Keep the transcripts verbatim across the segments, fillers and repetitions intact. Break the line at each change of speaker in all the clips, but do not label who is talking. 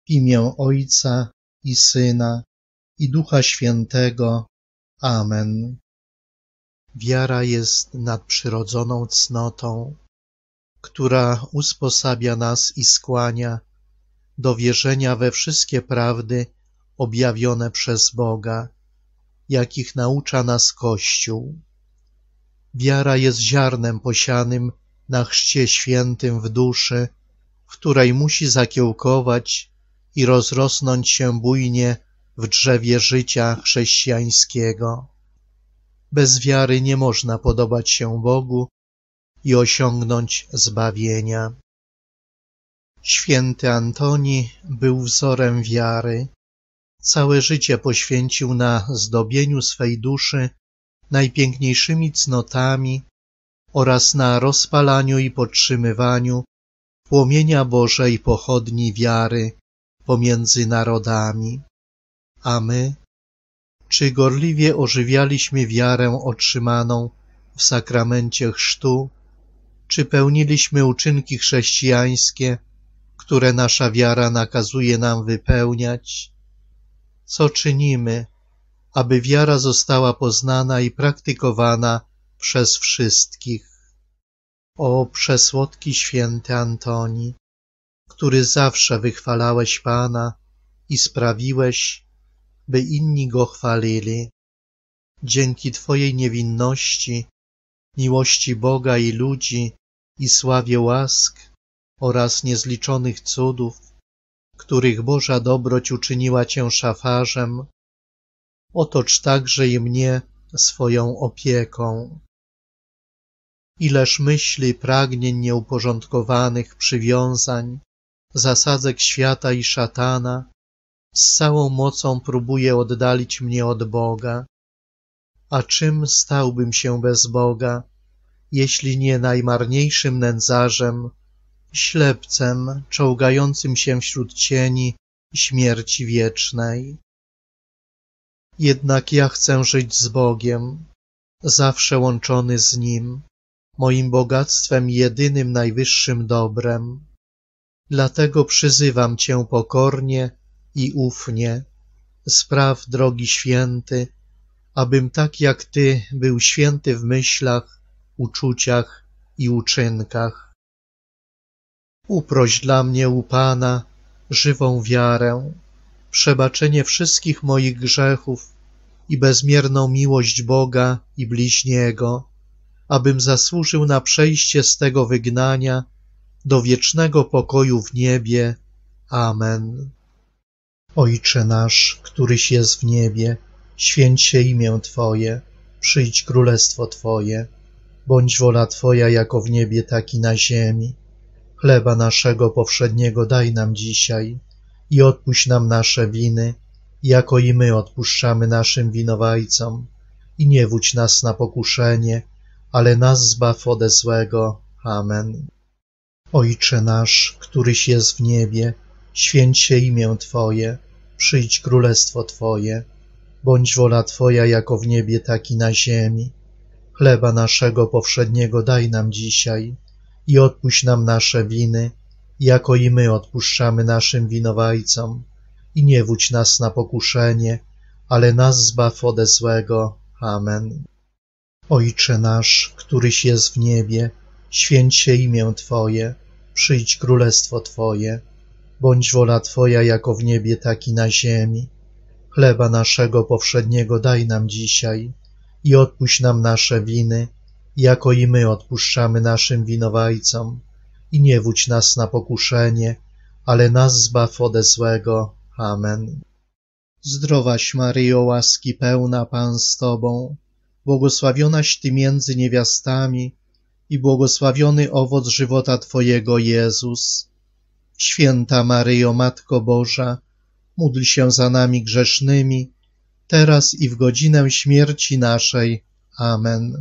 W imię Ojca i Syna, i Ducha Świętego. Amen. Wiara jest nadprzyrodzoną cnotą, która usposabia nas i skłania do wierzenia we wszystkie prawdy objawione przez Boga, jakich naucza nas Kościół. Wiara jest ziarnem posianym na chrzcie świętym w duszy, w której musi zakiełkować i rozrosnąć się bujnie w drzewie życia chrześcijańskiego. Bez wiary nie można podobać się Bogu i osiągnąć zbawienia. Święty Antoni był wzorem wiary. Całe życie poświęcił na zdobieniu swej duszy najpiękniejszymi cnotami oraz na rozpalaniu i podtrzymywaniu płomienia Bożej pochodni wiary pomiędzy narodami. A my, czy gorliwie ożywialiśmy wiarę otrzymaną w sakramencie chrztu, czy pełniliśmy uczynki chrześcijańskie, które nasza wiara nakazuje nam wypełniać? Co czynimy, aby wiara została poznana i praktykowana przez wszystkich? O przesłodki święty Antoni, który zawsze wychwalałeś Pana i sprawiłeś, by inni Go chwalili. Dzięki Twojej niewinności, miłości Boga i ludzi i sławie łask oraz niezliczonych cudów, których Boża dobroć uczyniła Cię szafarzem, otocz także i mnie swoją opieką. Ileż myśli, pragnień nieuporządkowanych, przywiązań, zasadzek świata i szatana z całą mocą próbuje oddalić mnie od Boga. A czym stałbym się bez Boga, jeśli nie najmarniejszym nędzarzem, ślepcem czołgającym się wśród cieni śmierci wiecznej? Jednak ja chcę żyć z Bogiem, zawsze łączony z Nim, moim bogactwem i jedynym najwyższym dobrem. Dlatego przyzywam Cię pokornie i ufnie, spraw, drogi święty, abym tak jak Ty był święty w myślach, uczuciach i uczynkach. Uproś dla mnie u Pana żywą wiarę, przebaczenie wszystkich moich grzechów i bezmierną miłość Boga i bliźniego, abym zasłużył na przejście z tego wygnania do wiecznego pokoju w niebie. Amen. Ojcze nasz, któryś jest w niebie, święć się imię Twoje, przyjdź królestwo Twoje, bądź wola Twoja jako w niebie, tak i na ziemi. Chleba naszego powszedniego daj nam dzisiaj i odpuść nam nasze winy, jako i my odpuszczamy naszym winowajcom. I nie wódź nas na pokuszenie, ale nas zbaw ode złego. Amen. Ojcze nasz, któryś jest w niebie, święć się imię Twoje, przyjdź królestwo Twoje, bądź wola Twoja jako w niebie, tak i na ziemi. Chleba naszego powszedniego daj nam dzisiaj i odpuść nam nasze winy, jako i my odpuszczamy naszym winowajcom. I nie wódź nas na pokuszenie, ale nas zbaw ode złego. Amen. Ojcze nasz, któryś jest w niebie, święć się imię Twoje, przyjdź królestwo Twoje, bądź wola Twoja jako w niebie, tak i na ziemi. Chleba naszego powszedniego daj nam dzisiaj i odpuść nam nasze winy, jako i my odpuszczamy naszym winowajcom. I nie wódź nas na pokuszenie, ale nas zbaw ode złego. Amen. Zdrowaś Maryjo, łaski pełna, Pan z Tobą, błogosławionaś Ty między niewiastami i błogosławiony owoc żywota Twojego, Jezus. Święta Maryjo, Matko Boża, módl się za nami grzesznymi, teraz i w godzinę śmierci naszej. Amen.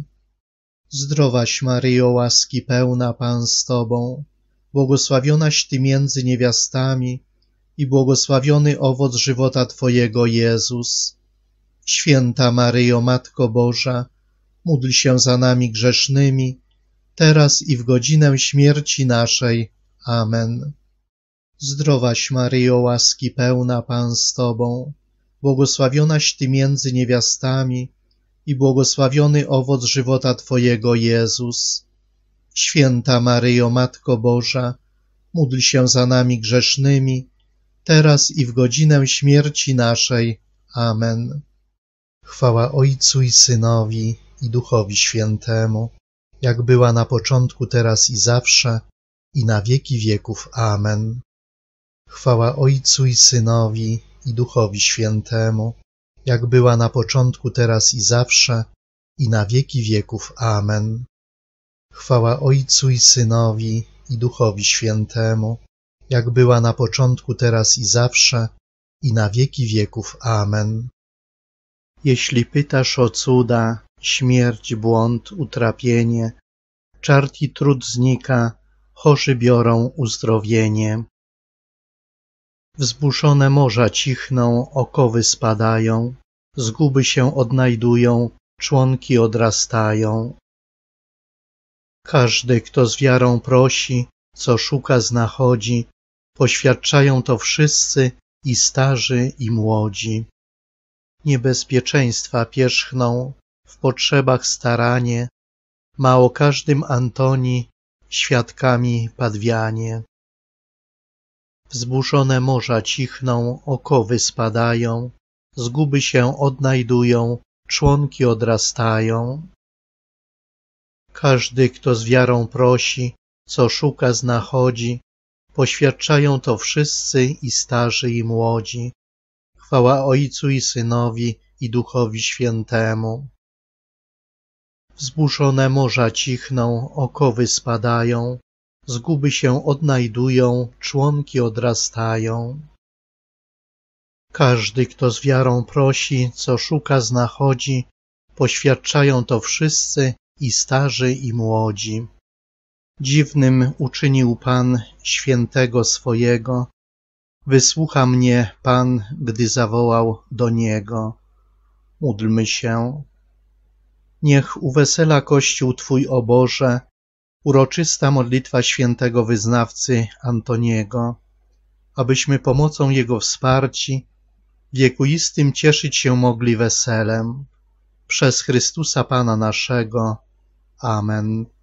Zdrowaś Maryjo, łaski pełna, Pan z Tobą, błogosławionaś Ty między niewiastami i błogosławiony owoc żywota Twojego, Jezus. Święta Maryjo, Matko Boża, módl się za nami grzesznymi, teraz i w godzinę śmierci naszej. Amen. Zdrowaś Maryjo, łaski pełna, Pan z Tobą, błogosławionaś Ty między niewiastami i błogosławiony owoc żywota Twojego, Jezus. Święta Maryjo, Matko Boża, módl się za nami grzesznymi, teraz i w godzinę śmierci naszej. Amen. Chwała Ojcu i Synowi, i Duchowi Świętemu, jak była na początku, teraz i zawsze, i na wieki wieków. Amen. Chwała Ojcu i Synowi, i Duchowi Świętemu, jak była na początku, teraz i zawsze, i na wieki wieków. Amen. Chwała Ojcu i Synowi, i Duchowi Świętemu, jak była na początku, teraz i zawsze, i na wieki wieków. Amen. Jeśli pytasz o cuda, śmierć, błąd, utrapienie, czart i trud znika, chorzy biorą uzdrowienie. Wzburzone morza cichną, okowy spadają, zguby się odnajdują, członki odrastają. Każdy, kto z wiarą prosi, co szuka, znachodzi, poświadczają to wszyscy, i starzy, i młodzi. Niebezpieczeństwa pierzchną, w potrzebach staranie, ma o każdym Antoni, świadkami padwianie. Wzburzone morza cichną, okowy spadają, zguby się odnajdują, członki odrastają. Każdy, kto z wiarą prosi, co szuka, znachodzi, poświadczają to wszyscy, i starzy, i młodzi. Chwała Ojcu i Synowi, i Duchowi Świętemu. Wzburzone morza cichną, okowy spadają, zguby się odnajdują, członki odrastają. Każdy, kto z wiarą prosi, co szuka, znachodzi, poświadczają to wszyscy, i starzy, i młodzi. Dziwnym uczynił Pan świętego swojego, wysłucha mnie Pan, gdy zawołał do Niego. Módlmy się. Niech uwesela Kościół Twój, o Boże, uroczysta modlitwa świętego wyznawcy Antoniego, abyśmy pomocą Jego wsparci wiekuistym cieszyć się mogli weselem. Przez Chrystusa Pana naszego. Amen.